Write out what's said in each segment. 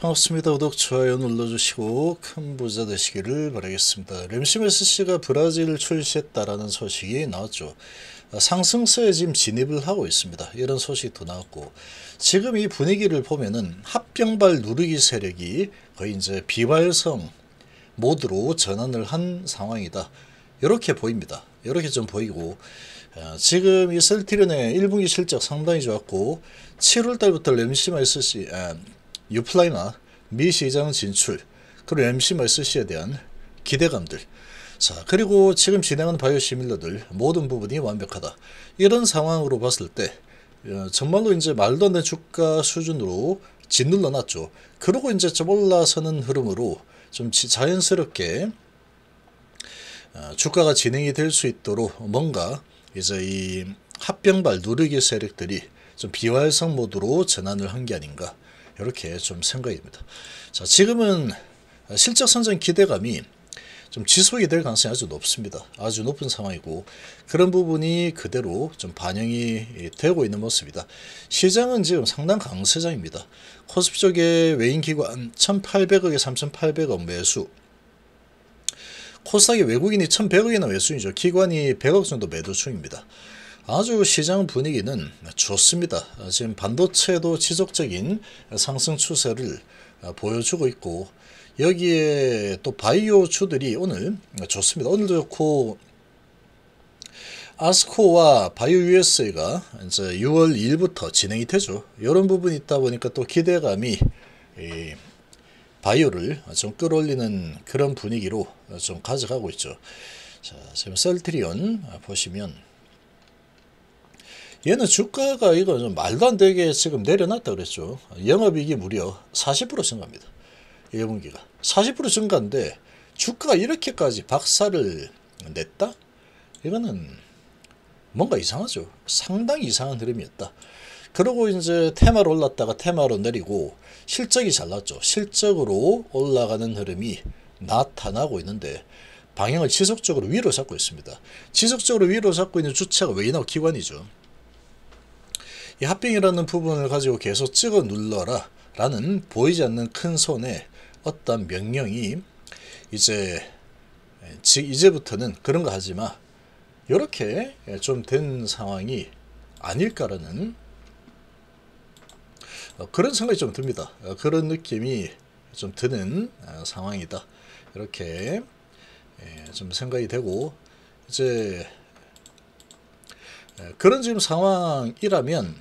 반갑습니다. 구독, 좋아요 눌러주시고 큰 부자 되시기를 바라겠습니다. 램시메스씨가 브라질 출시했다라는 소식이 나왔죠. 상승세에 지금 진입을 하고 있습니다. 이런 소식이 또 나왔고, 지금 이 분위기를 보면은 합병발 누르기 세력이 거의 이제 비활성 모드로 전환을 한 상황이다, 이렇게 보입니다. 이렇게 좀 보이고, 지금 이 셀트리온의 1분기 실적 상당히 좋았고, 7월달부터 램시메스씨 유플라이나 미 시장 진출, 그리고 램시메스씨에 대한 기대감들, 자, 그리고 지금 진행하는 바이오시밀러들 모든 부분이 완벽하다, 이런 상황으로 봤을 때 정말로 이제 말도 안 되는 주가 수준으로 짓눌러 놨죠. 그러고 이제 좀 올라서는 흐름으로 좀 자연스럽게 주가가 진행이 될 수 있도록 뭔가 이제 이 합병발 누르기 세력들이 좀 비활성 모드로 전환을 한 게 아닌가, 이렇게 좀 생각이 듭니다. 자, 지금은 실적 선전 기대감이 좀 지속이 될 가능성이 아주 높습니다. 아주 높은 상황이고, 그런 부분이 그대로 좀 반영이 되고 있는 모습이다. 시장은 지금 상당 강세장입니다. 코스피 쪽에 외인기관 1,800억에 3,800억 매수, 코스닥에 외국인이 1,100억이나 매수이죠. 기관이 100억 정도 매도 중입니다. 아주 시장 분위기는 좋습니다. 지금 반도체도 지속적인 상승 추세를 보여주고 있고, 여기에 또 바이오주들이 오늘 좋습니다. 오늘도 좋고, 아스코와 바이오 USA가 이제 6월 2일부터 진행이 되죠. 이런 부분이 있다 보니까 또 기대감이 바이오를 좀 끌어올리는 그런 분위기로 좀 가져가고 있죠. 자, 지금 셀트리온 보시면 얘는 주가가 이거 좀 말도 안 되게 지금 내려놨다 그랬죠. 영업이익이 무려 40% 증가합니다. 1분기가 40% 증가인데 주가가 이렇게까지 박살을 냈다? 이거는 뭔가 이상하죠. 상당히 이상한 흐름이었다. 그리고 이제 테마로 올랐다가 테마로 내리고 실적이 잘 났죠. 실적으로 올라가는 흐름이 나타나고 있는데 방향을 지속적으로 위로 잡고 있습니다. 지속적으로 위로 잡고 있는 주체가 외인하고 기관이죠. 이 합병이라는 부분을 가지고 계속 찍어 눌러라 라는 보이지 않는 큰 손에 어떤 명령이 이제부터는 그런 거 하지마, 이렇게 좀 된 상황이 아닐까라는 그런 생각이 좀 듭니다. 그런 느낌이 좀 드는 상황이다, 이렇게 좀 생각이 되고, 이제 그런 지금 상황이라면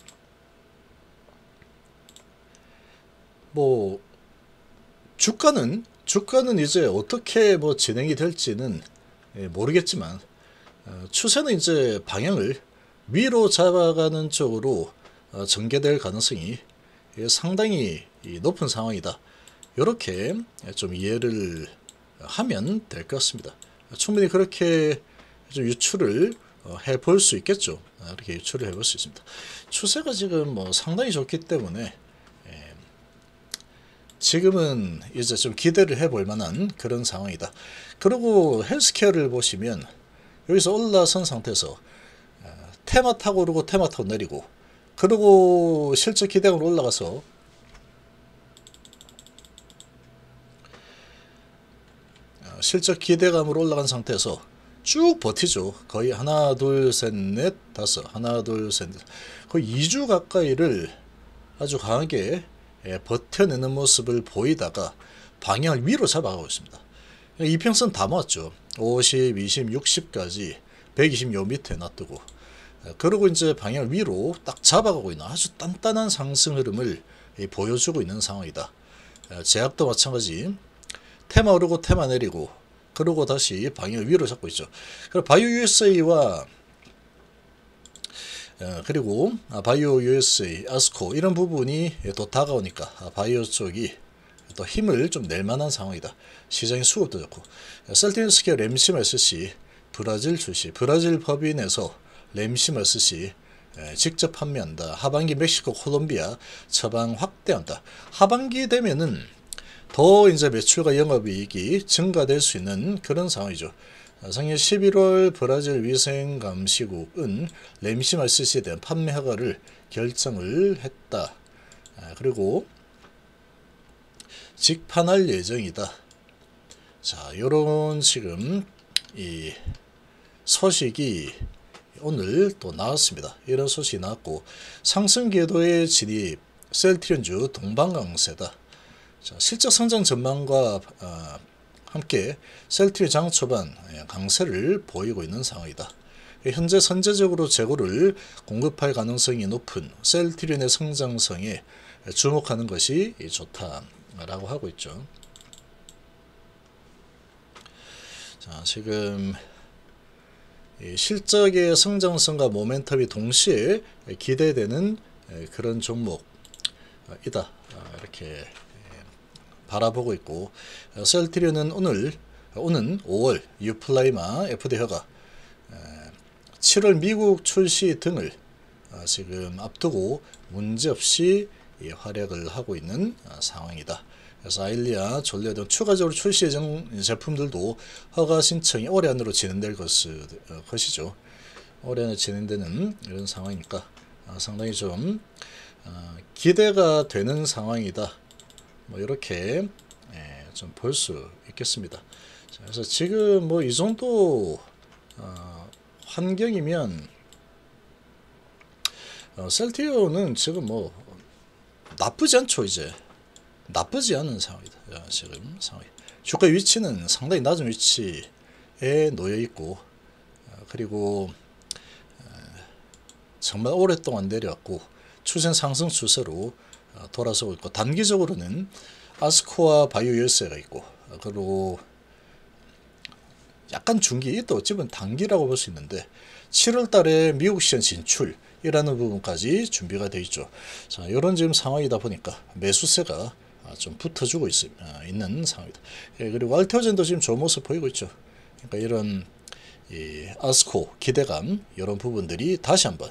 뭐 주가는 이제 어떻게 뭐 진행이 될지는 모르겠지만, 추세는 이제 방향을 위로 잡아가는 쪽으로 전개될 가능성이 상당히 높은 상황이다, 이렇게 좀 이해를 하면 될 것 같습니다. 충분히 그렇게 좀 유출을 해볼 수 있겠죠. 이렇게 유출을 해볼 수 있습니다. 추세가 지금 뭐 상당히 좋기 때문에 지금은 이제 좀 기대를 해볼 만한 그런 상황이다. 그리고 헬스케어를 보시면 여기서 올라선 상태에서 테마 타고 오르고 테마 타고 내리고, 그리고 실적 기대감으로 올라가서 실적 기대감으로 올라간 상태에서 쭉 버티죠. 거의 하나 둘 셋 넷 다섯, 하나 둘 셋 넷, 거의 2주 가까이를 아주 강하게 버텨내는 모습을 보이다가 방향을 위로 잡아가고 있습니다. 이평선 다 모았죠. 50, 20, 60까지 120 요 밑에 놔두고, 그리고 이제 방향을 위로 딱 잡아가고 있는 아주 단단한 상승 흐름을 보여주고 있는 상황이다. 제약도 마찬가지, 테마 오르고 테마 내리고, 그리고 다시 방향을 위로 잡고 있죠. 그리고 바이오 USA와 그리고 바이오 USA, 아스코 이런 부분이 또 다가오니까 바이오 쪽이 또 힘을 좀 낼 만한 상황이다. 시장의 수급도 좋고, 셀트리온스퀘어 램시메스씨 브라질 출시, 브라질 법인에서 램시메스씨 직접 판매한다. 하반기 멕시코, 콜롬비아 처방 확대한다. 하반기 되면은 더 이제 매출과 영업이익이 증가될 수 있는 그런 상황이죠. 작년 11월 브라질 위생감시국은 램시메스씨에 대한 판매 허가를 결정을 했다. 그리고 직판할 예정이다. 자, 요런 지금 이 소식이 오늘 또 나왔습니다. 이런 소식이 나왔고, 상승 궤도의 진입, 셀트리온주 동반 강세다. 자, 실적 성장 전망과 함께 셀트리온 장 초반 강세를 보이고 있는 상황이다. 현재 선제적으로 재고를 공급할 가능성이 높은 셀트리온의 성장성에 주목하는 것이 좋다라고 하고 있죠. 자, 지금 실적의 성장성과 모멘텀이 동시에 기대되는 그런 종목이다, 이렇게 바라보고 있고, 셀트리온은 오는 5월 유플라이마 FDA-가 7월 미국 출시 등을 지금 앞두고 문제없이 활약을 하고 있는 상황이다. 그래서 아일리아, 졸리아 등 추가적으로 출시 예정 제품들도 허가 신청이 올해 안으로 진행될 것이죠. 올해 안에 진행되는 이런 상황이니까 상당히 좀 기대가 되는 상황이다. 뭐 이렇게 좀 볼 수 있겠습니다. 자, 그래서 지금 뭐 이 정도 환경이면 셀트리온은 지금 뭐 나쁘지 않죠. 이제 나쁘지 않은 상황이다. 지금 상황. 주가 위치는 상당히 낮은 위치에 놓여 있고, 그리고 정말 오랫동안 내려왔고 추세 상승 추세로 돌아서고 있고, 단기적으로는 아스코와 바이오 열쇠가 있고, 그리고 약간 중기, 또 어찌 보면 단기라고 볼 수 있는데 7월 달에 미국 시장 진출이라는 부분까지 준비가 되어 있죠. 자, 이런 지금 상황이다 보니까 매수세가 좀 붙어주고 있는 상황이다. 그리고 알테오젠도 지금 좋은 모습 보이고 있죠. 그러니까 이런 아스코 기대감, 이런 부분들이 다시 한번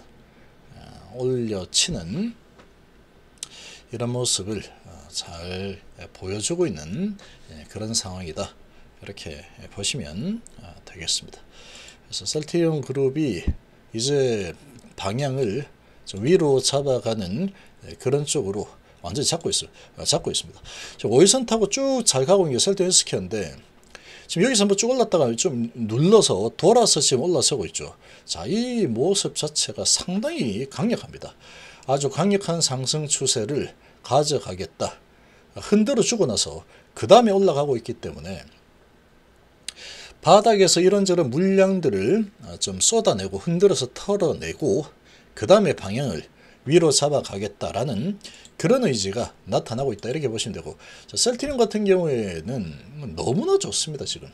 올려치는 이런 모습을 잘 보여주고 있는 그런 상황이다. 이렇게 보시면 되겠습니다. 그래서 셀트리온 그룹이 이제 방향을 좀 위로 잡아가는 그런 쪽으로 완전히 잡고 있습니다. 5일선 타고 쭉 잘 가고 있는 게 셀트리온 헬스케어인데, 지금 여기서 한번 쭉 올랐다가 좀 눌러서 돌아서 지금 올라서고 있죠. 자, 이 모습 자체가 상당히 강력합니다. 아주 강력한 상승 추세를 가져가겠다. 흔들어 주고 나서 그 다음에 올라가고 있기 때문에 바닥에서 이런저런 물량들을 좀 쏟아내고 흔들어서 털어내고 그 다음에 방향을 위로 잡아가겠다라는 그런 의지가 나타나고 있다, 이렇게 보시면 되고, 자, 셀트리온 같은 경우에는 너무나 좋습니다. 지금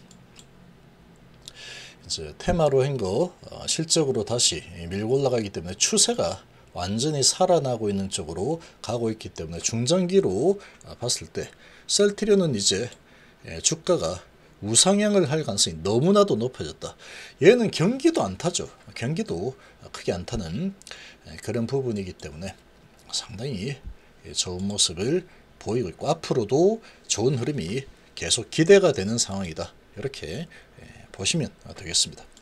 이제 테마로 한 거 실적으로 다시 밀고 올라가기 때문에 추세가 완전히 살아나고 있는 쪽으로 가고 있기 때문에 중장기로 봤을 때 셀트리온은 이제 주가가 우상향을 할 가능성이 너무나도 높아졌다. 얘는 경기도 안 타죠. 경기도 크게 안 타는 그런 부분이기 때문에 상당히 좋은 모습을 보이고 있고, 앞으로도 좋은 흐름이 계속 기대가 되는 상황이다. 이렇게 보시면 되겠습니다.